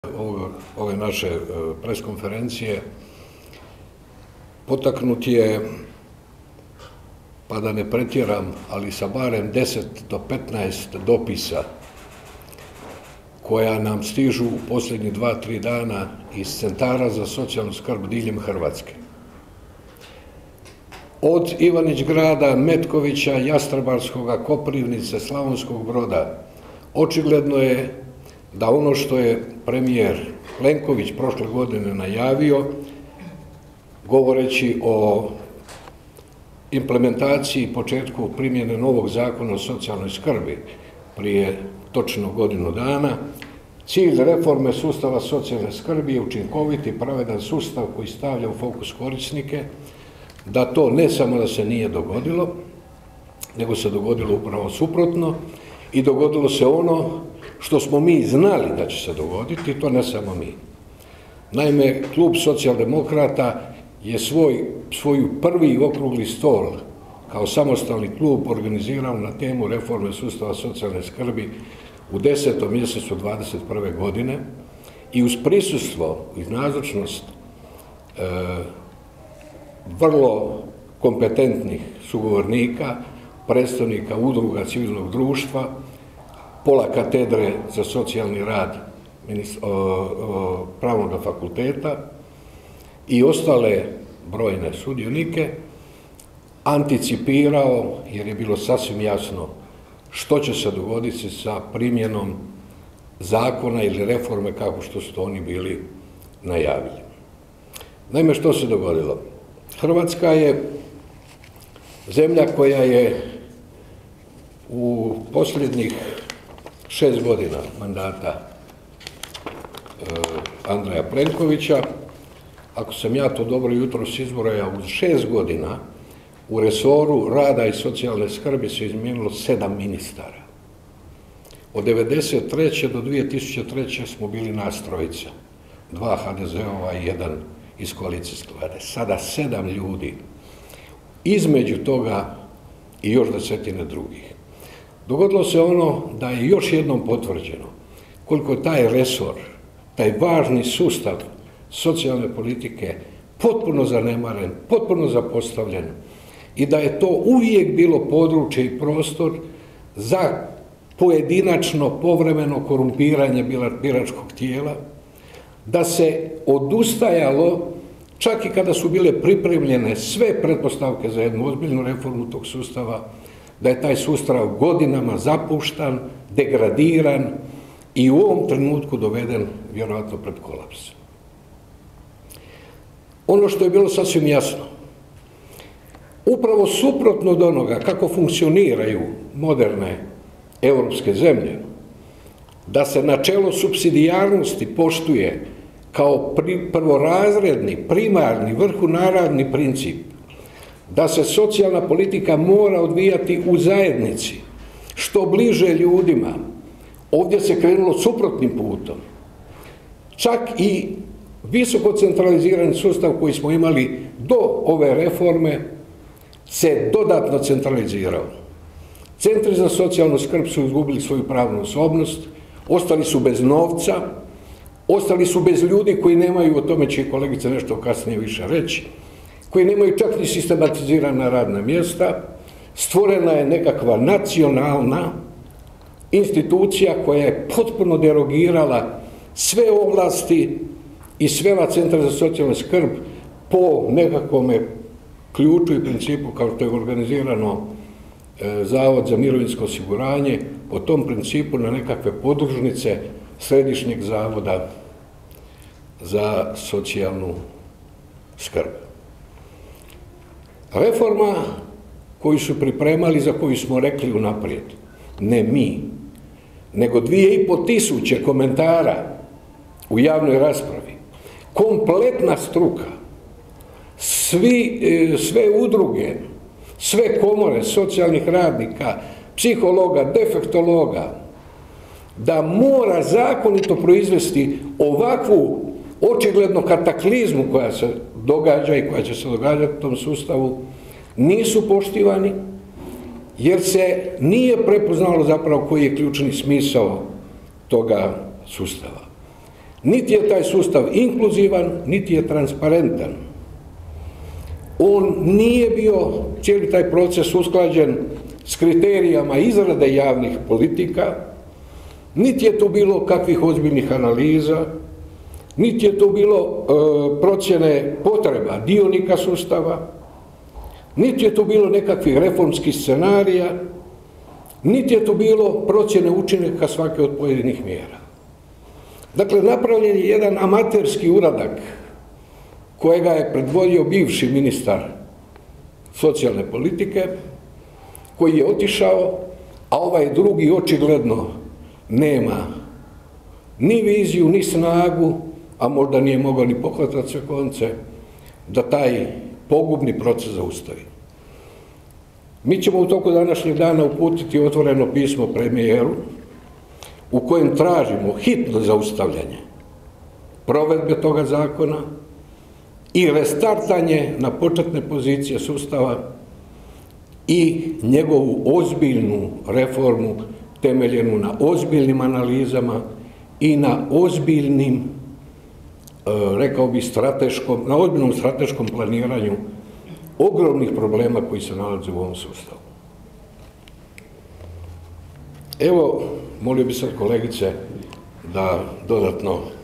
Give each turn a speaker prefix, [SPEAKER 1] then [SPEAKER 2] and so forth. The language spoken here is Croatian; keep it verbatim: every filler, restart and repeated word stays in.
[SPEAKER 1] ove naše preskonferencije potaknut je, pa da ne pretjeram, ali sa barem deset do petnaest dopisa koja nam stižu u posljednjih dva, tri dana iz centara za socijalnu skrb diljem Hrvatske. Od Ivanić-Grada, Metkovića, Jastrebarskoga, Koprivnice, Slavonskog Broda, očigledno je da ono što je premijer Plenković prošle godine najavio, govoreći o implementaciji i početku primjene novog zakona o socijalnoj skrbi prije točno godinu dana, cilj reforme sustava socijalne skrbi je učinkoviti i pravedan sustav koji stavlja u fokus korisnike, da to ne samo da se nije dogodilo, nego se dogodilo upravo suprotno i dogodilo se ono što smo mi znali da će se dogoditi, to ne samo mi. Naime, Klub Socijaldemokrata je svoj, svoju prvi okrugli stol kao samostalni klub organizirao na temu reforme sustava socijalne skrbi u desetom mjesecu dvadeset prve godine i uz prisustvo i nazočnost e, vrlo kompetentnih sugovornika, predstavnika udruga civilnog društva, pola katedre za socijalni rad Pravnog fakulteta i ostale brojne sudionike, anticipirao, jer je bilo sasvim jasno što će se dogoditi sa primjenom zakona ili reforme kako što su to oni bili najavili. Naime, što se dogodilo? Hrvatska je zemlja koja je u posljednjih šest godina mandata Andreja Plenkovića, ako sam ja to dobro jutros izbrojao, u šest godina u resoru rada i socijalne skrbi se izmijenilo sedam ministara. Od devedeset treće do dvije tisuće treće smo bili nas trojica, dva ha de ze ova i jedan iz koalicijske vlade. Sada sedam ljudi, između toga i još desetine drugih. Dogodilo se ono da je još jednom potvrđeno koliko taj resor, taj važni sustav socijalne politike potpuno zanemaren, potpuno zapostavljen i da je to uvijek bilo područje i prostor za pojedinačno, povremeno korumpiranje biračkog tijela, da se odustajalo, čak i kada su bile pripremljene sve pretpostavke za jednu ozbiljnu reformu tog sustava, da je taj sustav godinama zapuštan, degradiran i u ovom trenutku doveden vjerojatno pred kolaps. Ono što je bilo sasvim jasno, upravo suprotno od onoga kako funkcioniraju moderne europske zemlje, da se načelo supsidijarnosti poštuje kao prvorazredni, primarni, vrhunarodni princip, da se socijalna politika mora odvijati u zajednici, što bliže ljudima. Ovdje se krenulo suprotnim putom. Čak i visoko centralizirani sustav koji smo imali do ove reforme se dodatno centralizirao. Centri za socijalnu skrb su izgubili svoju pravnu osobnost, ostali su bez novca, ostali su bez ljudi koji nemaju, o tome će kolegice nešto kasnije više reći, koji nemaju čak ni sistematizirana radna mjesta. Stvorena je nekakva nacionalna institucija koja je potpuno derogirala sve ovlasti i svela Centra za socijalnu skrb po nekakvom ključu i principu kao što je organizirano Zavod za mirovinsko osiguranje, po tom principu na nekakve podružnice Središnjeg zavoda za socijalnu skrb. Reforma koju su pripremali, za koju smo rekli unaprijed, ne mi, nego dvije i po tisuće komentara u javnoj raspravi, kompletna struka, svi, sve udruge, sve komore socijalnih radnika, psihologa, defektologa, da mora zakonito proizvesti ovakvu očigledno kataklizmu koja se događa i koja će se događati u tom sustavu, nisu poštivani, jer se nije prepoznalo zapravo koji je ključni smisao toga sustava. Niti je taj sustav inkluzivan, niti je transparentan. On nije bio, cijeli taj proces, usklađen s kriterijama izrade javnih politika, niti je to bilo kakvih ozbiljnih analiza, niti je to bilo e, procjene potreba dionika sustava, niti je to bilo nekakvih reformskih scenarija, niti je to bilo procjene učinaka svake od pojedinih mjera. Dakle, napravljen je jedan amaterski uradak kojega je predvodio bivši ministar socijalne politike, koji je otišao, a ovaj drugi očigledno nema ni viziju, ni snagu, a možda nije mogao ni pohvatati sve konce, da taj pogubni proces zaustavi. Mi ćemo u toku današnjeg dana uputiti otvoreno pismo premijeru u kojem tražimo hitno zaustavljanje provedbe toga zakona i restartanje na početne pozicije sustava i njegovu ozbiljnu reformu temeljenu na ozbiljnim analizama i na ozbiljnim, rekao bih, strateškom, na ozbiljnom strateškom planiranju ogromnih problema koji se nalaze u ovom sustavu. Evo, molio bih sad kolegice da dodatno